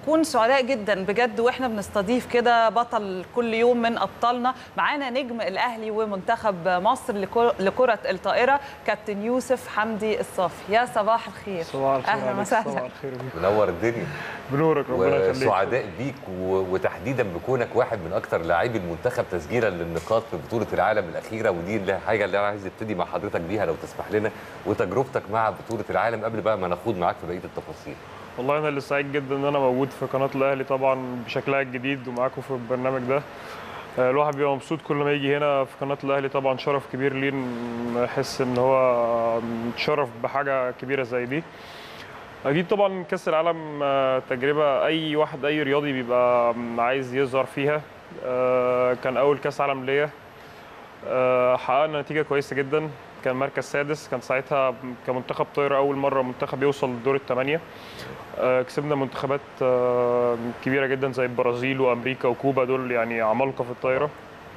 بنكون سعداء جدا بجد واحنا بنستضيف كده بطل كل يوم من ابطالنا. معانا نجم الاهلي ومنتخب مصر لكره الطائره كابتن يوسف حمدي الصافي. يا صباح الخير. صباح الخير. اهلا وسهلا. صباح الخير بيك. منور الدنيا. بنورك، ربنا يخليك. وسعداء بيك وتحديدا بكونك واحد من اكثر لاعبي المنتخب تسجيلا للنقاط في بطوله العالم الاخيره، ودي الحاجه اللي انا عايز ابتدي مع حضرتك بيها لو تسمح لنا، وتجربتك مع بطوله العالم قبل بقى ما نخوض معاك في بقيه التفاصيل. والله انا اللي سعيد جدا ان انا موجود في قناه الاهلي طبعا بشكلها الجديد ومعاكم في البرنامج ده. الواحد بيبقى مبسوط كل ما يجي هنا في قناه الاهلي، طبعا شرف كبير ليه نحس ان هو متشرف بحاجه كبيره زي دي. اكيد طبعا كاس العالم تجربه اي واحد اي رياضي بيبقى عايز يظهر فيها. كان اول كاس عالم ليا، حققنا نتيجه كويسه جدا، كان مركز سادس. كان ساعتها كمنتخب طايره اول مره منتخب يوصل لدور الثمانيه. كسبنا منتخبات كبيره جدا زي البرازيل وامريكا وكوبا، دول يعني عمالقه في الطايره.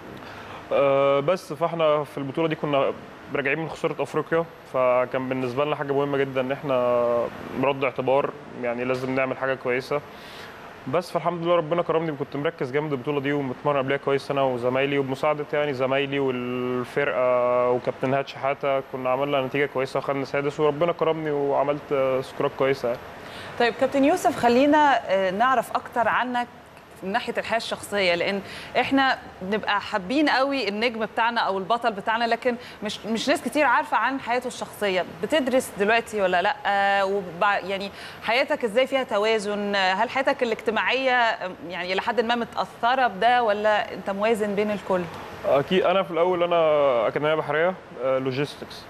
بس فاحنا في البطوله دي كنا راجعين من خساره افريقيا، فكان بالنسبه لنا حاجه مهمه جدا ان احنا مرد اعتبار، يعني لازم نعمل حاجه كويسه. بس فالحمد لله ربنا كرمني، كنت مركز جامد البطوله دي ومتمرن قبلها كويس انا وزمايلي، وبمساعده يعني زمايلي والفرقه وكابتن هاد شحاته كنا عملنا نتيجه كويسه وخدنا سادس، وربنا كرمني وعملت سكورات كويسه يعني. طيب كابتن يوسف، خلينا نعرف اكتر عنك من ناحيه الحياه الشخصيه، لان احنا بنبقى حابين قوي النجم بتاعنا او البطل بتاعنا، لكن مش ناس كتير عارفه عن حياته الشخصيه. بتدرس دلوقتي ولا لا؟ يعني حياتك ازاي فيها توازن؟ هل حياتك الاجتماعيه يعني لحد ما متاثره بده، ولا انت موازن بين الكل؟ اكيد انا في الاول انا اكاديميه بحريه لوجيستكس.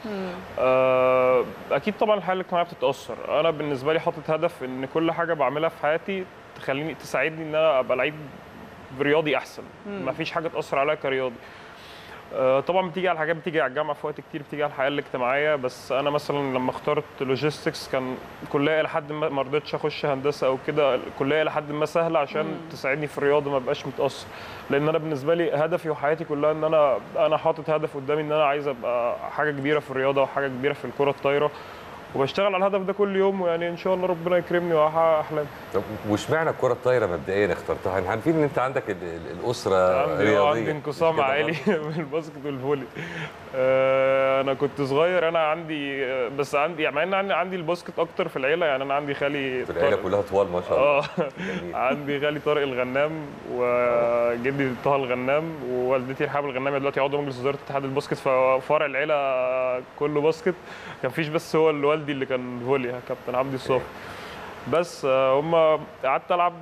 اكيد طبعا الحياه الاجتماعيه بتتاثر. انا بالنسبه لي حاطط هدف ان كل حاجه بعملها في حياتي تساعدني ان انا ابقى لعيب رياضي احسن. ما فيش حاجه تاثر عليا كرياضي. طبعا بتيجي على حاجات، بتيجي على الجامعه في وقت كتير، بتيجي على الحياه الاجتماعيه. بس انا مثلا لما اخترت لوجيستكس كان كليه لحد ما رضيتش اخش هندسه او كده، كليه لحد ما سهله عشان تساعدني في الرياضه ما ابقاش متاثر. لان انا بالنسبه لي هدفي وحياتي كلها ان انا حاطط هدف قدامي ان انا عايز ابقى حاجه كبيره في الرياضه وحاجه كبيره في الكره الطايره، وبشتغل على الهدف ده كل يوم، ويعني ان شاء الله ربنا يكرمني واحقق احلامي. طب واشمعنى الكره الطايره مبدئيا اخترتها؟ احنا عارفين ان انت عندك الاسره رياضيه. عندي انقسام عائلي من الباسكت والفولي. انا كنت صغير، انا عندي بس عندي يعني مع ان عندي الباسكت اكتر في العيله، يعني انا عندي خالي في العيله كلها طوال ما شاء الله. عندي خالي طارق الغنام وجدي طه الغنام ووالدتي رحاب الغنام، دلوقتي عضو مجلس اداره اتحاد الباسكت، ففرع العيله كله باسكت. كان فيش بس هو اللي والدي اللي كان فولي، كابتن عبد الصافي. بس هم قعدت العب،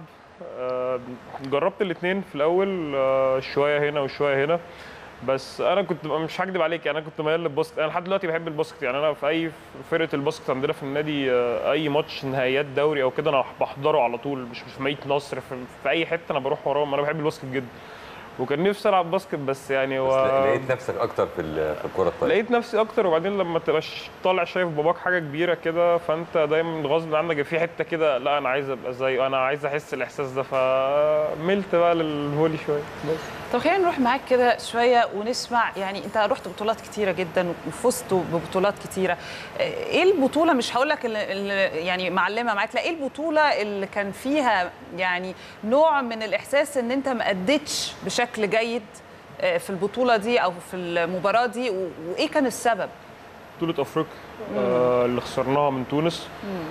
جربت الاثنين في الاول، شويه هنا وشويه هنا. بس انا كنت مش هكدب عليك، يعني انا كنت ميال للباسكت. انا لحد دلوقتي بحب الباسكت، يعني انا في اي فرقه الباسكت عندنا في النادي اي ماتش نهائيات دوري او كده انا بحضره على طول، مش في ميت نصر، في اي حته انا بروح وراهم. انا بحب الباسكت جدا وكان نفسي العب باسكت، بس يعني لقيت نفسك اكتر في الكره الطايره. لقيت نفسي اكتر. وبعدين لما تبقاش طالع شايف باباك حاجه كبيره كده، فانت دايما غصب عنك في حته كده، لا انا عايز ابقى زيه، انا عايز احس الاحساس ده، فملت بقى للفولي شويه. بس طب خلينا نروح معاك كده شويه ونسمع. يعني انت رحت بطولات كتيره جدا وفزت ببطولات كتيره، ايه البطوله، مش هقول لك اللي يعني معلمه معاك، لا ايه البطوله اللي كان فيها يعني نوع من الاحساس ان انت ما اديتش بشكل جيد في البطوله دي او في المباراه دي، وايه كان السبب؟ بطوله افريقيا اللي خسرناها من تونس.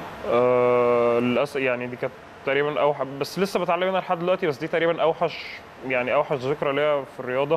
للاسف يعني دي كانت تقريبا اوحش، بس لسه بتعلم منها لحد دلوقتي، بس دي تقريبا اوحش ذكرى ليا في الرياضه.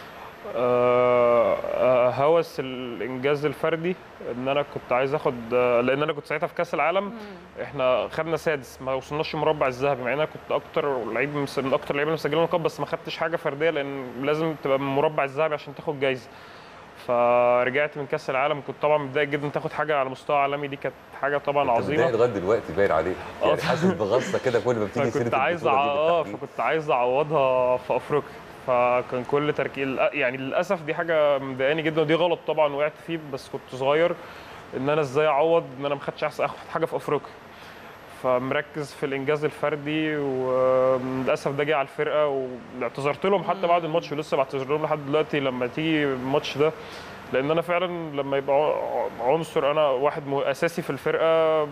هوس الانجاز الفردي، ان انا كنت عايز اخد، لان انا كنت ساعتها في كاس العالم احنا خدنا سادس، ما وصلناش المربع الذهبي، مع ان انا كنت اكتر لعيب من اكتر اللعيبه اللي مسجلين نقاط، بس ما خدتش حاجه فرديه لان لازم تبقى من المربع الذهبي عشان تاخد جايزه. فرجعت من كاس العالم كنت طبعا متضايق جدا، تاخد حاجه على مستوى عالمي، دي كانت حاجه طبعا عظيمه. لغايه دلوقتي باين عليك، يعني حاسس بغصه كده كل ما بتيجي سيره البطوله دي. فكنت عايز اعوضها في افريقيا، فكان كل تركيز يعني للاسف دي حاجه مضايقاني جدا، ودي غلط طبعا وقعت فيه، بس كنت صغير ان انا ازاي اعوض ان انا ما خدتش احسن اخد حاجه في افريقيا. فمركز في الانجاز الفردي، وللاسف ده جه على الفرقه، واعتذرت لهم حتى بعد الماتش، ولسه بعتذر لهم لحد دلوقتي لما تيجي الماتش ده، لان انا فعلا لما يبقى عنصر، انا واحد اساسي في الفرقه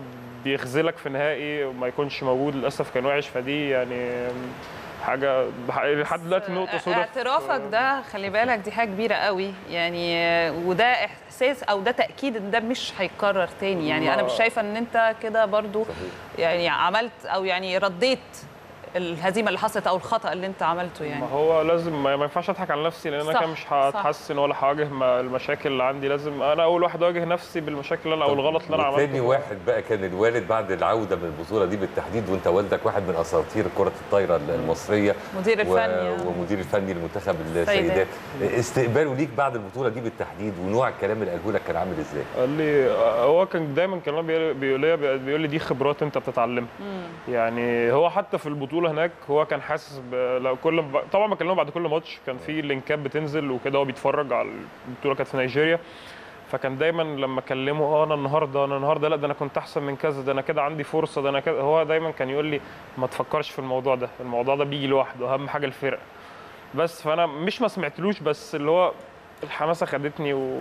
بيخذلك في نهائي وما يكونش موجود للاسف كان وحش. فدي يعني حاجه لحد دلوقتي نقطه سوداء. اعترافك ده خلي بالك دي حاجه كبيره قوي يعني، وده احساس او ده تاكيد ان ده مش هيتكرر تاني يعني. انا مش شايفه ان انت كده برضو يعني عملت او يعني رديت الهزيمه اللي حصلت او الخطا اللي انت عملته يعني. ما هو لازم ما ينفعش اضحك على نفسي، لان انا كده مش هتحسن ولا هواجه المشاكل اللي عندي. لازم انا اول واحد اواجه نفسي بالمشاكل اللي انا او الغلط اللي انا عملته. تاني واحد بقى كان الوالد بعد العوده من البطوله دي بالتحديد، وانت والدك واحد من اساطير كره الطايره المصريه، مدير الفني ومدير الفني لمنتخب السيدات. استقباله ليك بعد البطوله دي بالتحديد ونوع الكلام اللي قاله لك كان عامل ازاي؟ قال لي هو كان دايما كلام بيقول لي دي خبرات انت بتتعلمها. يعني هو حتى في البطوله هناك هو كان حاسس لو طبعا بكلمه بعد كل ماتش كان في لينكات بتنزل وكده، هو بيتفرج على البطوله كانت في نيجيريا. فكان دايما لما اكلمه انا النهارده لا ده انا كنت احسن من كذا، ده انا كده عندي فرصه، ده انا كده. هو دايما كان يقول لي ما تفكرش في الموضوع ده، الموضوع ده بيجي لوحده، اهم حاجه الفرقه بس. فانا مش ما سمعتلوش، بس اللي هو الحماسه خدتني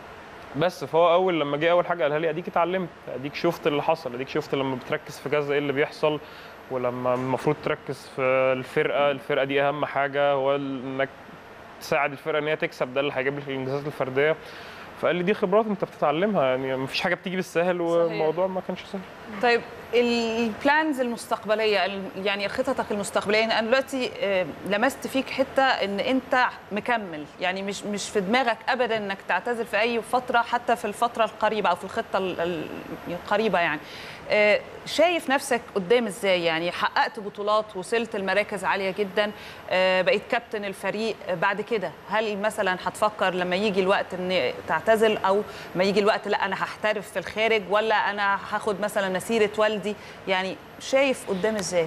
بس. فهو اول حاجه قالها لي اديك اتعلمت، اديك شفت اللي حصل، اديك شفت لما بتركز في كذا ايه اللي بيحصل، ولما المفروض تركز في الفرقه دي اهم حاجه، هو انك تساعد الفرقه ان هي تكسب، ده اللي هيجيب لك الانجازات الفرديه. فقال لي دي خبرات انت بتتعلمها يعني، مفيش حاجه بتيجي بالسهل، والموضوع ما كانش سهل. طيب البلانز المستقبليه يعني خططك المستقبليه، انا دلوقتي لمست فيك حته ان انت مكمل يعني، مش في دماغك ابدا انك تعتزل في اي فتره، حتى في الفتره القريبه او في الخطه القريبه يعني. شايف نفسك قدام ازاي يعني؟ حققت بطولات، وصلت لمراكز عاليه جدا، بقيت كابتن الفريق. بعد كده هل مثلا هتفكر لما يجي الوقت ان تعتزل، او ما يجي الوقت لا انا هحترف في الخارج، ولا انا هاخد مثلا مسيره والدي يعني؟ شايف قدام ازاي؟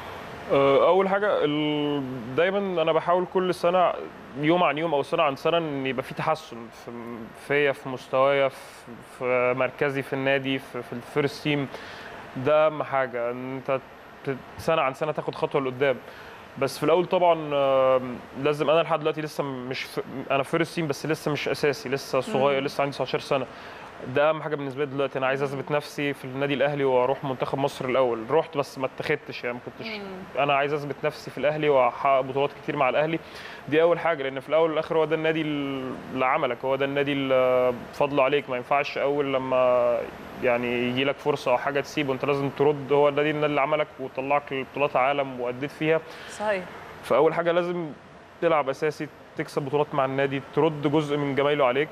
اول حاجه دايما انا بحاول كل سنه يوم عن يوم او سنه عن سنه ان يبقى في تحسن فيا، في مستوايا، في مركزي في النادي، في الفيرست تيم. ده اهم حاجه، ان انت سنه عن سنه تاخد خطوه لقدام. بس في الاول طبعا لازم، انا لحد دلوقتي لسه مش انا فيرست تيم، بس لسه مش اساسي، لسه صغير، لسه عندي 19 سنه. ده اهم حاجه بالنسبه لي دلوقتي. انا عايز اثبت نفسي في النادي الاهلي واروح منتخب مصر الاول. رحت بس ما اتخدتش يعني، ما كنتش. انا عايز اثبت نفسي في الاهلي واحقق بطولات كتير مع الاهلي. دي اول حاجه، لان في الاول والاخر هو ده النادي اللي عملك، هو ده النادي اللي فضله عليك. ما ينفعش اول لما يعني يجي لك فرصه او حاجه تسيبه، انت لازم ترد. هو النادي اللي عملك وطلعك لبطولات عالم واديت فيها. صحيح. فاول حاجه لازم تلعب اساسي، تكسب بطولات مع النادي، ترد جزء من جمايله عليك.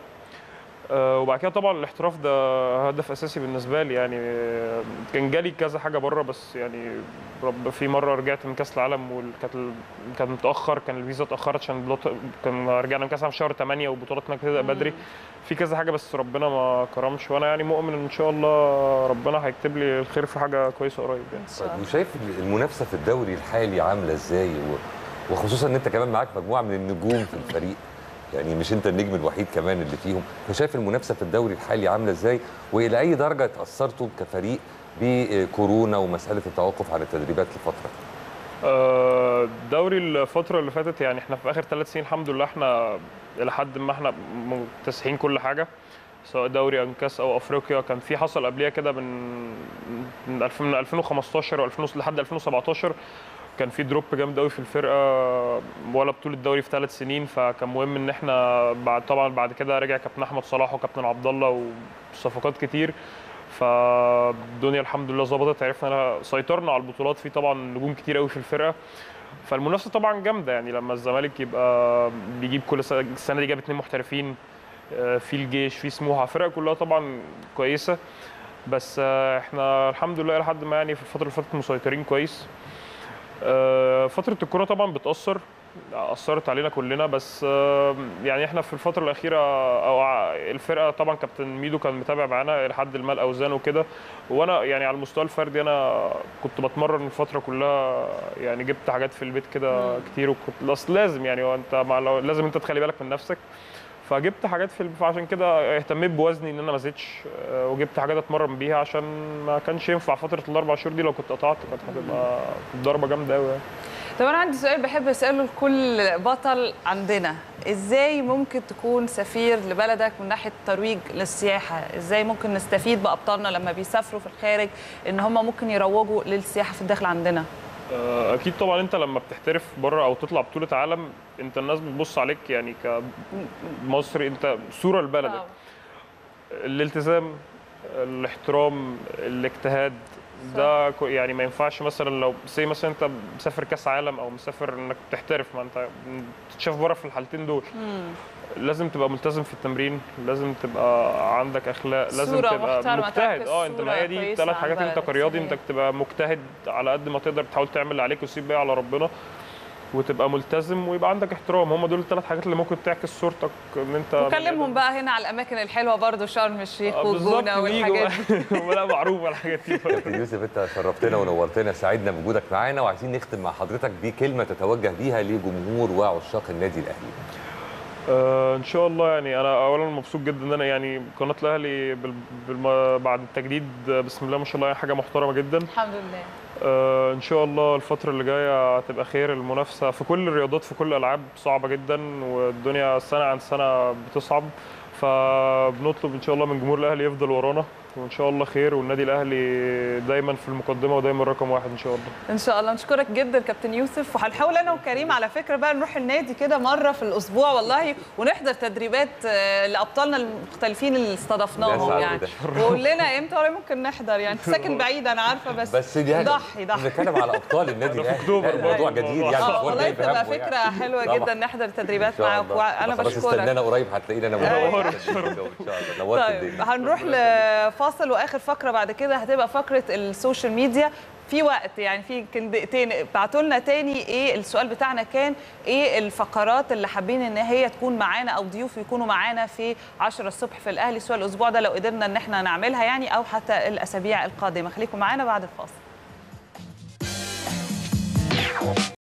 وبعد كده طبعا الاحتراف ده هدف اساسي بالنسبه لي يعني. كان جالي كذا حاجه بره، بس يعني في مره رجعت من كاس العالم كان متاخر، كان الفيزا اتاخرت عشان كان رجعنا من كاس العالم في شهر 8 وبطولتنا بتبدا بدري. في كذا حاجه بس ربنا ما كرمش، وانا يعني مؤمن ان شاء الله ربنا هيكتب لي الخير في حاجه كويسه قريب يعني. وشايف المنافسه في الدوري الحالي عامله ازاي، وخصوصا ان انت كمان معاك مجموعه من النجوم في الفريق يعني، مش انت النجم الوحيد كمان اللي فيهم. فشايف المنافسه في الدوري الحالي عامله ازاي، والى اي درجه اتاثرتوا كفريق بكورونا ومساله التوقف عن التدريبات لفتره؟ الدوري الفتره اللي فاتت يعني احنا في اخر 3 سنين الحمد لله احنا الى حد ما احنا مكتسحين كل حاجه، سواء دوري او كاس او افريقيا. كان في حصل قبليها كده من 2015 لحد 2017 كان في دروب جامد قوي في الفرقه، ولا بطوله الدوري في 3 سنين. فكان مهم ان احنا بعد كده رجع كابتن احمد صلاح وكابتن عبد الله وصفقات كتير، فالدنيا الحمد لله ظبطت. عرفنا سيطرنا على البطولات، في طبعا نجوم كتير قوي في الفرقه. فالمنافسه طبعا جامده يعني، لما الزمالك يبقى بيجيب كل السنه دي جاب 2 محترفين، في الجيش، في سموحه، فرقه كلها طبعا كويسه. بس احنا الحمد لله لحد ما يعني في الفتره اللي فاتت مسيطرين كويس. فترة الكورة طبعا أثرت علينا كلنا، بس يعني احنا في الفترة الأخيرة أو الفرقة طبعا كابتن ميدو كان متابع معانا لحد ما الأوزان وكده، وأنا يعني على المستوى الفردي أنا كنت بتمرن الفترة كلها يعني، جبت حاجات في البيت كده كتير، وكنت أصل لازم يعني لازم أنت تخلي بالك من نفسك. فجبت حاجات فعشان كده اهتميت بوزني ان انا ما زدتش، وجبت حاجات اتمرن بيها عشان ما كانش ينفع فتره ال4 شهور دي. لو كنت قطعت كانت هتبقى ضربه جامده قوي يعني. طب انا عندي سؤال بحب اساله لكل بطل عندنا، ازاي ممكن تكون سفير لبلدك من ناحيه الترويج للسياحه؟ ازاي ممكن نستفيد بابطالنا لما بيسافروا في الخارج ان هم ممكن يروجوا للسياحه في الداخل عندنا؟ اكيد طبعا. انت لما بتحترف بره او تطلع بطوله عالم، انت الناس بتبص عليك يعني كمصري، انت صوره لبلدك. الالتزام، الاحترام، الاجتهاد، ده يعني ما ينفعش مثلا لو مثلا انت مسافر كاس عالم او مسافر انك تحترف، ما انت تتشاف بره في الحالتين دول. لازم تبقى ملتزم في التمرين، لازم تبقى عندك اخلاق، لازم تبقى مجتهد. انت ما هي دي 3 حاجات. انت كرياضي انت بتبقى مجتهد على قد ما تقدر، تحاول تعمل اللي عليك وتسيب بقى على ربنا، وتبقى ملتزم ويبقى عندك احترام. هم دول ال3 حاجات اللي ممكن تعكس صورتك ان انت. وكلمهم بقى هنا على الاماكن الحلوه برضو، شرم الشيخ والجونه والحاجات دي. ولا معروفه الحاجات دي. كابتن يوسف انت شرفتنا ونورتنا، سعدنا بوجودك معانا، وعايزين نختم مع حضرتك بكلمه تتوجه بيها لجمهور وعشاق النادي الاهلي. ان شاء الله. يعني انا اولا مبسوط جدا ان انا يعني قناه الاهلي بعد التجديد بسم الله ما شاء الله حاجه محترمه جدا. الحمد لله. ان شاء الله الفتره اللي جايه هتبقى خير. المنافسه في كل الرياضات في كل الالعاب صعبه جدا، والدنيا سنه عن سنه بتصعب، فبنطلب ان شاء الله من جمهور الاهلي يفضل ورانا، وان شاء الله خير، والنادي الاهلي دايما في المقدمه ودايما رقم 1 ان شاء الله. ان شاء الله. نشكرك جدا كابتن يوسف، وهنحاول انا وكريم على فكره بقى نروح النادي كده مره في الاسبوع والله، ونحضر تدريبات لابطالنا المختلفين اللي استضفناهم يعني. وقول لنا امتى ولا ممكن نحضر يعني. ساكن بعيد انا عارفه، بس ضحي بنتكلم على ابطال النادي الاهلي، الموضوع جديد يعني. والله تبقى فكره حلوه جدا نحضر تدريبات معاك، وانا بشكرك. استنانا قريب هتلاقينا انا منور ان شاء الله. طيب هنروح لفاصل، واخر فقره بعد كده هتبقى فقره السوشيال ميديا. في وقت يعني في دقيقتين ابعتوا لنا تاني ايه السؤال بتاعنا، كان ايه الفقرات اللي حابين ان هي تكون معانا او ضيوف يكونوا معانا في 10 الصبح في الاهلي، سواء الاسبوع ده لو قدرنا ان احنا نعملها يعني، او حتى الاسابيع القادمه. خليكم معانا بعد الفاصل.